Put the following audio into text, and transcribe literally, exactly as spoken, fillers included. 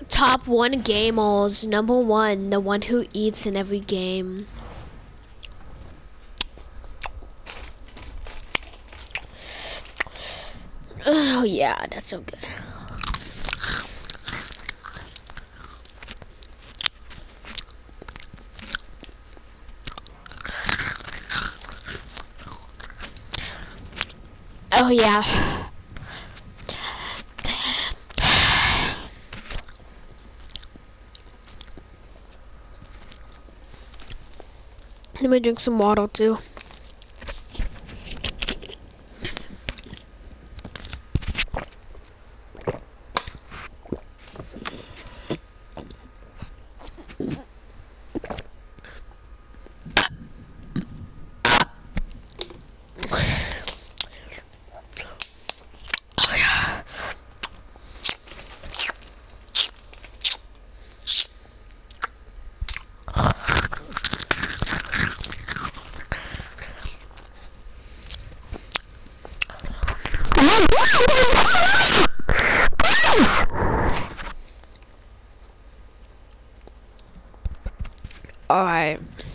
Top one gamers, number one, the one who eats in every game. Oh yeah, that's so good. Oh yeah. Let me drink some water too. Alright.